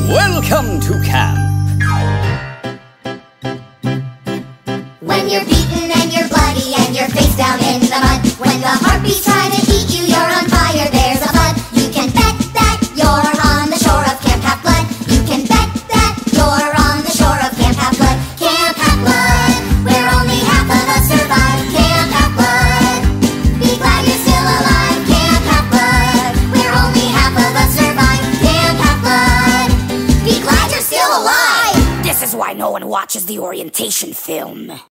Welcome to camp. When you're beaten and you're bloody and you're face down in the mud, when the harpies try to eat you, you're on fire, there's a flood. You can bet that you're on the shore of Camp Half-Blood. You can bet that you're on the shore of Camp Half-Blood. Camp Half-Blood, where only half of us survive. Camp Half-Blood, be glad you're still alive. Camp Half-Blood, where only half of us survive. Camp Half-Blood, be glad you're still alive. This is why no one watches the orientation film.